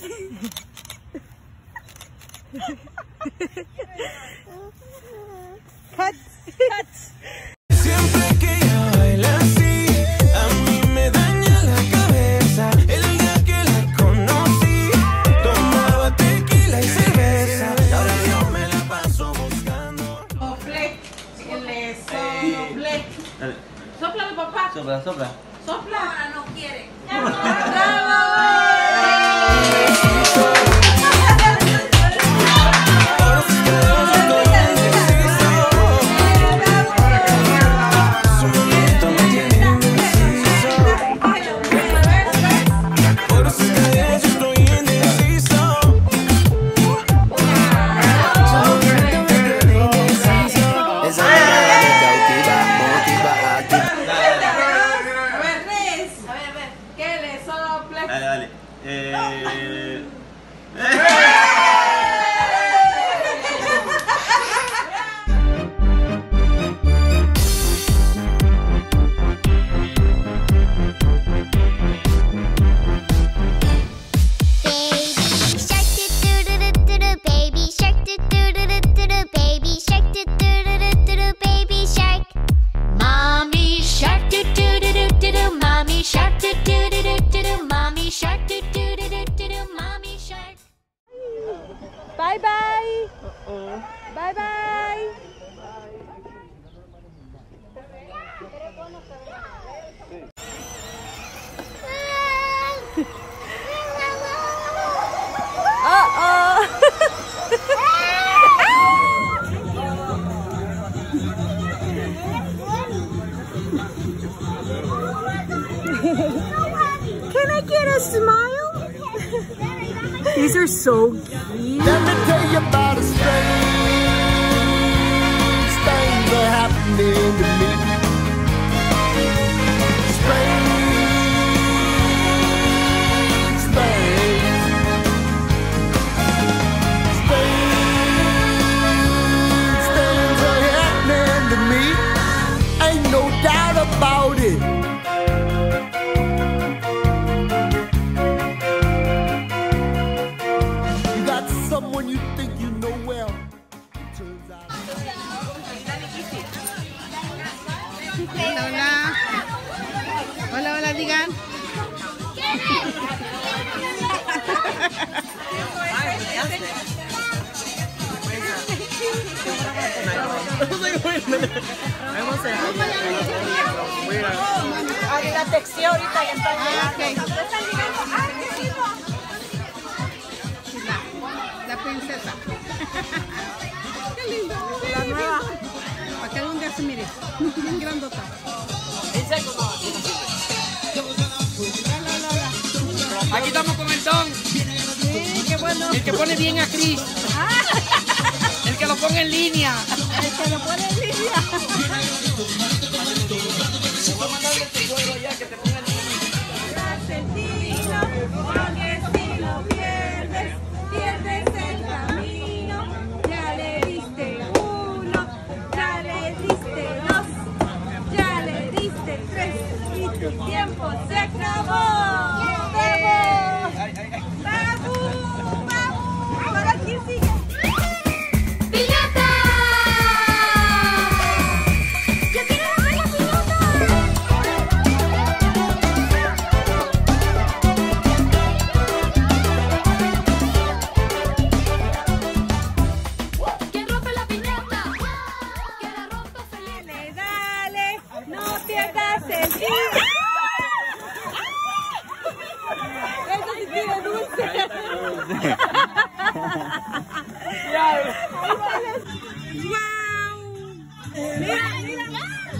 Cut. Siempre que ella baila así, a mí me daña la cabeza. El día que la conocí, tomaba tequila y cerveza. Ahora yo me la paso buscando. Sople. Sople. Sopla mi papá. Sopla, sopla. Sopla. Ahora no quiere. Dale. Bye bye. Bye bye. Can I get a smile? These are so cute. Let me tell you about a strange thing that happened to me. Strange things. Strange things are happening to me. Ain't no doubt about it. Someone you think you know well. Turns out. Hola, hola. Hola, hola, digan. La textura ahorita ya está. La princesa. Qué lindo. La nueva. Para que algún día se mire. Bien grandota. Aquí estamos con el Don. Sí, qué bueno. El que pone bien a Chris. El que lo pone en línea. El que lo pone en línea. Porque si lo pierdes, pierdes el camino. Ya le diste uno, ya le diste dos, ya le diste tres y tu tiempo se acabó. ¡Vamos! ¡Vamos! ¡Vamos! ¿Para quién sigue? ¡Piñata! ¡Yo quiero ver la piñata! ¿Quién rompe la piñata? Que la rompa feliz. Dale, no pierdas el día. Eso sí tiene dulce. ¡Wow! Mira, mira.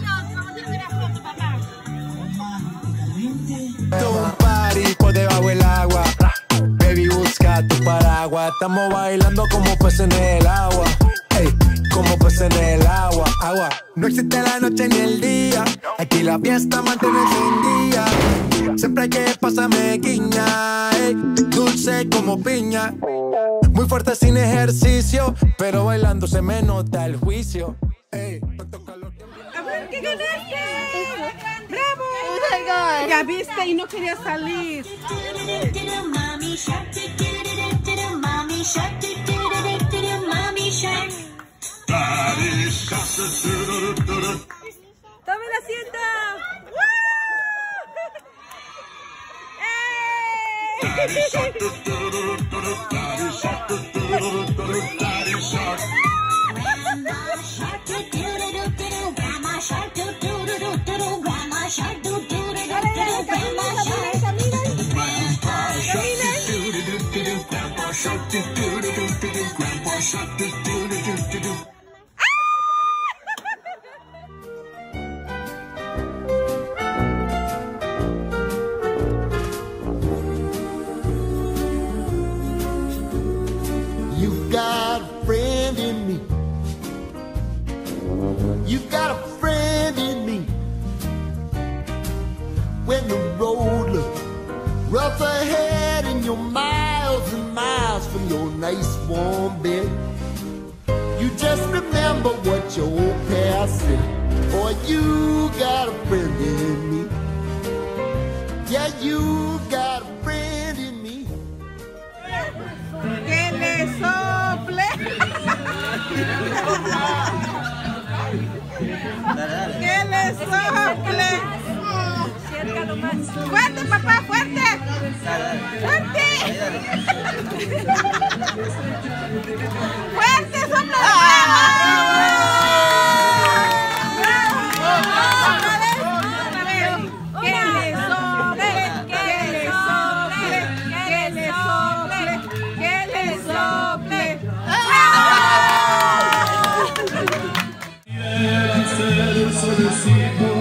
Un party por debajo del agua. Baby, busca tu paraguas. Estamos bailando como peces en el agua. Ey, como peces en el agua. Agua. No existe la noche ni el día. Aquí la fiesta mantiene sin día. Siempre hay que pasarme guiña. Ey, dulce como piña. Muy fuerte sin ejercicio, pero bailando se me nota el juicio. Ey, A ver, ¿qué ganaste? ¡Bravo! Oh my God. Ya viste y no quería salir. shark, do do do do do do, mommy shark. Daddy shark, do do do do do. ¡Tomen asiento! Daddy shark, do do do do do, daddy shark, do do do do do, daddy shark. Grandma shark, do do do do do, grandma shark, do do do do do, grandma shark, do do do do do, grandma shark. Grandpa shark, do do do do do, grandpa shark, do do do do do. You got a friend in me. You got a friend in me. When the road looks rough ahead and you're miles and miles from your nice warm bed, you just remember what your old past said. Boy, you got a friend in me. Yeah, you got a friend in me. Que le sople. Que le sople. Fuerte, papá, fuerte. Fuerte. Fuerte, sopla. Que le sople, que le sople, que le sople, que le sople. Ser